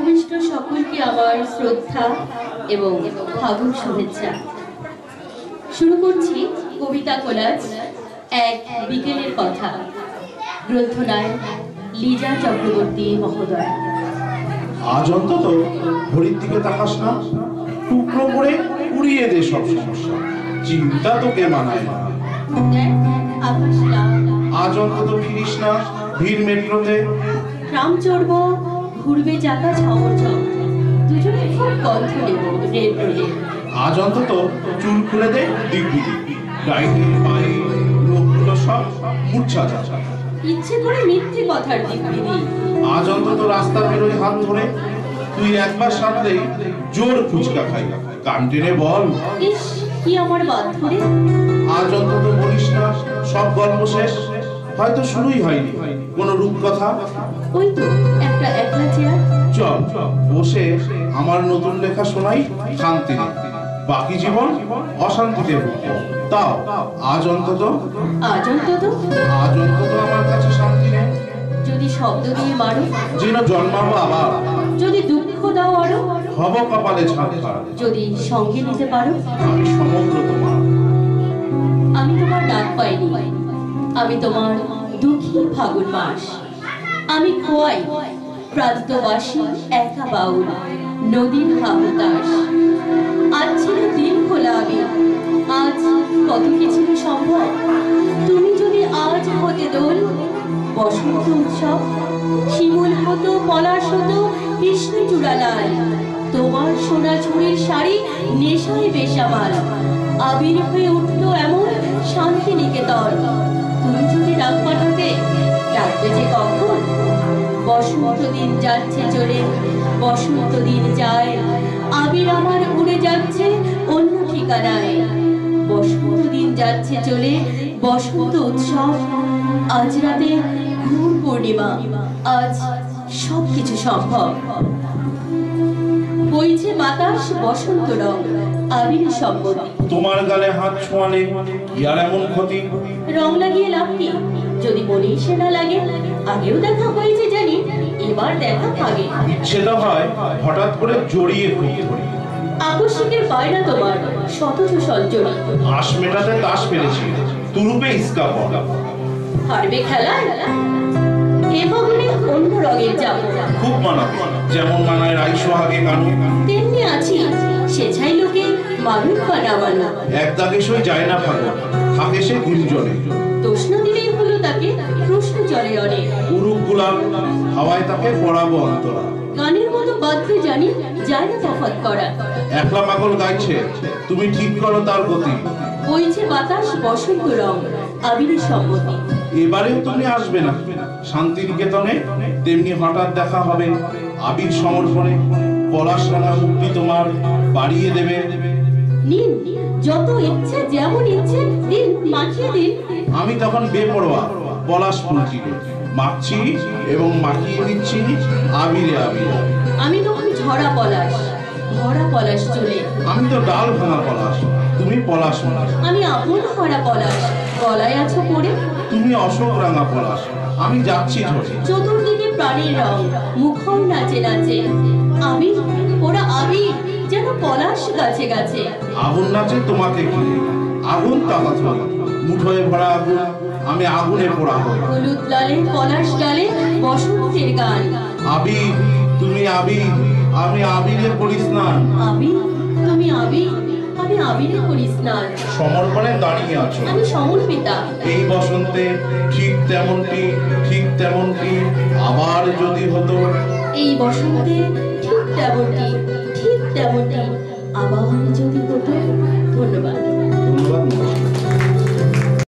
উপবিষ্ট সকলকে আমার শ্রদ্ধা এবং ফাগুন শুভেচ্ছা। শুরু করছি কবিতা কোলাজ এক বিকেলের কথা, গ্রন্থনায় লিজা চক্রবর্তী মহোদয়। আজ অন্তত ঘড়ির দিকে তাকাস না, টুকরো করে উড়িয়ে দে সব সমস্যা, চিন্তা তোকে মানায় না। আকাশ লাল, আজ অন্তত ফিরিস না ভিড় মেট্রোতে, ট্রাম চড়ব, ঘুরবে চাকা ঝমঝম, দুজনে খুব গন্ধ নেব রেল রোলে। আজ অন্তত চুল খুলে দে দিগ্বিদি, ডাইনির পায়ে রোগগুলো সব মূর্ছা যাচ্ছে। ইচ্ছে করে মিথ্যে কথার দিগ্বিদি। আজ অন্তত রাস্তা বেরোই হাত ধরে, তুই একবার সামলেই জোর ফুচকা খাই, কান টেনে বল। ইস, কি আমার বাদ ধরে। আজ অন্তত বলিস না সব গল্প শেষ, হয়তো শুরুই হয়নি কোনো রূপকথা। ওই তো একটা একলা চেয়ার, চল বসে আমার নতুন লেখা শোনাই শান্তি নেই, বাকি জীবন অশান্তিতে ভুগবো। তাও আজ অন্তত আজ অন্তত আজ অন্তত আমার কাছে শান্তি নেই। যদি শব্দ দিয়ে মারো, যেন জন্মাবো আবার, যদি দুঃখ দাও আরো, হব কপালে ছাড়, যদি সঙ্গে নিতে পারো। আমি সমগ্র তোমার। আমি তোমার ডাক পাইনি, আমি তোমার দুঃখী ফাগুন মাস। আমি খোয়াই প্রান্তবাসী একা বাউল, নদীর হাহুতাস। আজ ছিল দিন খোলা আমি, আজ কত কি ছিল সম্ভব। তুমি যদি আজ হতে দোল, বসন্ত উৎসব, শিমুল হতো, পলাশ হতো, কৃষ্ণচূড়া লাল, তোমার সোনা ঝুড়ির শাড়ি নেশায় বেসামাল, আবির হয়ে উঠতো এমন শান্তি নিকেতন। তুমি যদি ডাক পাঠাতে, ডাকবে যে কখন। বসন্ত দিন যাচ্ছে চলে, বসন্ত দিন যায়, আবির আমার উড়ে যাচ্ছে অন্য ঠিকানায়। বসন্ত দিন যাচ্ছে চলে, বসন্ত উৎসব, আজ রাতে ঘুর পূর্ণিমা, আজ সবকিছু সম্ভব। বইছে বাতাস বসন্ত রং, আবির সম্পত্তি। তোমার গালে হাত ছোঁয়ালে কি আর এমন ক্ষতি? রং লাগিয়ে লাভ কি, যদি মনে সে না লাগে। আগেও দেখা হয়েছে জানি, এবার দেখা পাবে। ইচ্ছেটা হয় হঠাৎ করে জড়িয়ে ধরি, আকস্মিকের বায়না তোমার শতজ সঞ্চরী। আশ মেটাতে তাস পেরেছি, তুরুপে ইস্কা পড়। হারবে খেলা, এ ফাগুনে অন্য রঙের যাব। খুব মানাবে, যেমন মানায় রাই সোহাগে কানু। তেমনি আছি সেছাই লোকে মানুষ বানাবানো। এক দাগে সই যায় না ফাগুন, থাকে সে গুঞ্জনে। প্রশ্ন দিলেই হলো তাকে, প্রশ্ন চলে অনেক। উরুক গুলাব, হাওয়ায় তাকে পড়াবো অন্তরা। গানের মতো বাদ্যে জানি, যায় না তফাৎ করা। একলা পাগল গাইছে, তুমি ঠিক করো তার গতি। বইছে বাতাস বসন্ত রং, আবিরের সম্মতি। এবারেও তুমি আসবে না শান্তিনিকেতনে, তেমনি হঠাৎ দেখা হবে আবির সমর্পণে। পলাশ রাঙা মুক্তি তোমার বাড়িয়ে দেবে। নিন, যত ইচ্ছে যেমন ইচ্ছে দিন, মাখিয়ে দিন। আমি তখন বেপরোয়া পলাশ ফুলটিকে মাখছি এবং মাখিয়ে দিচ্ছি আবিরে আবিরে। আমি তখন ঝরা পলাশ, ভরা পলাশ চলে। আমি তো ডাল ভাঙা পলাশ, তুমি পলাশ মালা। আমি আপন ভরা পলাশ, গলায় আছো পড়ে। তুমি অশোক রাঙা পলাশ, আমি যাচ্ছি ঝরে। চতুর্দিকে প্রাণীর রং, মুখর নাচে নাচে। আমি ওরা আবির যেন পলাশ গাছে গাছে। আগুন নাচে তোমাকে ঘিরে, আগুন তাকা ধরে, মুঠোয় ভরা আগুন, আমি আগুনে পোড়া হই। হলুদ লালে পলাশ ডালে বসন্তের গান। আবির, তুমি আবির, আমি আবিরে করি স্নান। আবির, তুমি আবির, আমি আবিরে করি স্নান। সমর্পণে দাঁড়িয়ে আছো আমি সমর্পিতা। এই বসন্তে ঠিক তেমনটি, ঠিক তেমনটি আবার যদি হতো। এই বসন্তে ঠিক তেমনটি, ঠিক তেমনটি আবার যদি